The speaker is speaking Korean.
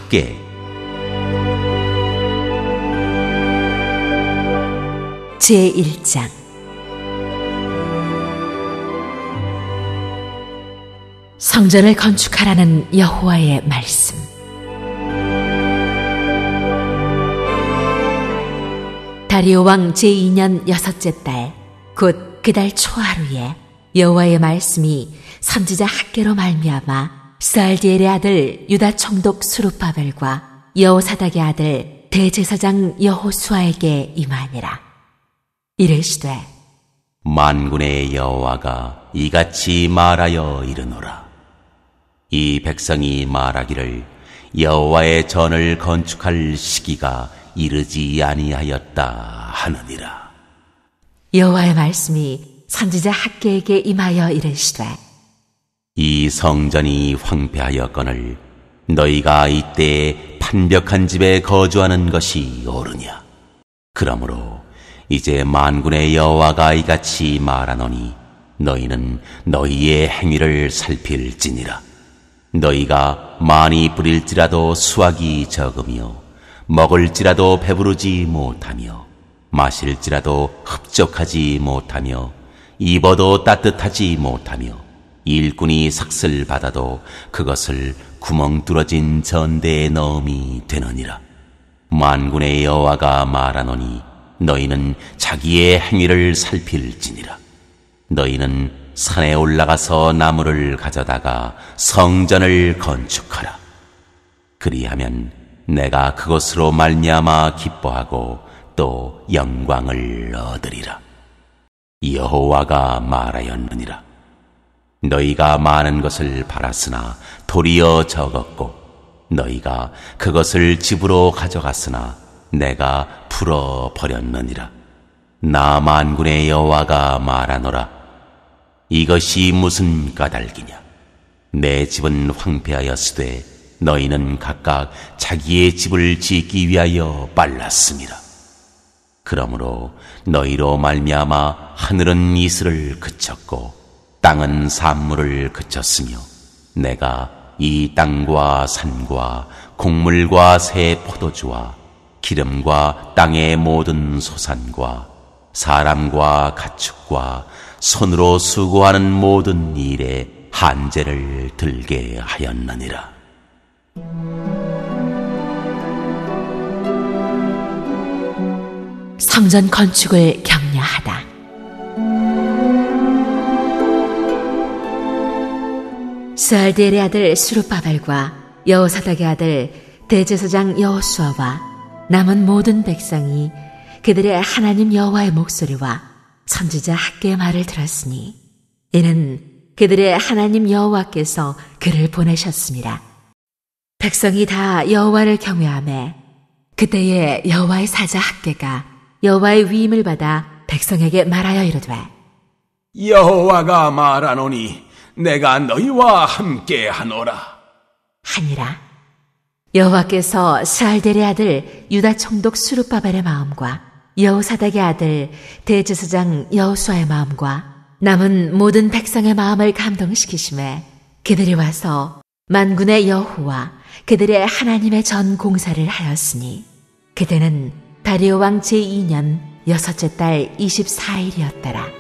학계. 제1장. 성전을 건축하라는 여호와의 말씀. 다리오 왕 제2년 6째 달, 곧 그 달 초하루에 여호와의 말씀이 선지자 학개로 말미암아 스알디엘의 아들 유다 총독 스룹바벨과 여호사닥의 아들 대제사장 여호수아에게 임하니라. 이르시되, 만군의 여호와가 이같이 말하여 이르노라. 이 백성이 말하기를 여호와의 전을 건축할 시기가 이르지 아니하였다 하느니라. 여호와의 말씀이 선지자 학개에게 임하여 이르시되, 이 성전이 황폐하였거늘 너희가 이때에 판벽한 집에 거주하는 것이 옳으냐? 그러므로 이제 만군의 여호와가 이같이 말하노니 너희는 너희의 행위를 살필지니라. 너희가 많이 뿌릴지라도 수확이 적으며 먹을지라도 배부르지 못하며 마실지라도 흡족하지 못하며 입어도 따뜻하지 못하며 일꾼이 삭슬 받아도 그것을 구멍 뚫어진 전대에 넣음이 되느니라. 만군의 여호와가 말하노니 너희는 자기의 행위를 살필지니라. 너희는 산에 올라가서 나무를 가져다가 성전을 건축하라. 그리하면 내가 그것으로 말미암아 기뻐하고 또 영광을 얻으리라. 여호와가 말하였느니라. 너희가 많은 것을 바랐으나 도리어 적었고 너희가 그것을 집으로 가져갔으나 내가 풀어버렸느니라. 나 만군의 여호와가 말하노라. 이것이 무슨 까닭이냐? 내 집은 황폐하였으되 너희는 각각 자기의 집을 짓기 위하여 빨랐음이라. 그러므로 너희로 말미암아 하늘은 이슬을 그쳤고 땅은 산물을 그쳤으며 내가 이 땅과 산과 곡물과 새 포도주와 기름과 땅의 모든 소산과 사람과 가축과 손으로 수고하는 모든 일에 한제를 들게 하였느니라. 성전 건축을 격려하다. 스알디엘의 아들 스룹바벨과 여호사닥의 아들 대제사장 여호수아와 남은 모든 백성이 그들의 하나님 여호와의 목소리와 선지자 학개의 말을 들었으니 이는 그들의 하나님 여호와께서 그를 보내셨습니다. 백성이 다 여호와를 경외하매 그때에 여호와의 사자 학개가 여호와의 위임을 받아 백성에게 말하여 이르되, 여호와가 말하노니 내가 너희와 함께 하노라 하니라. 여호와께서 스알델의 아들 유다 총독 스룹바벨의 마음과 여호사닥의 아들 대제사장 여호수아의 마음과 남은 모든 백성의 마음을 감동시키심에 그들이 와서 만군의 여호와 그들의 하나님의 전 공사를 하였으니 그때는 다리오 왕 제2년 6째 달 24일이었더라.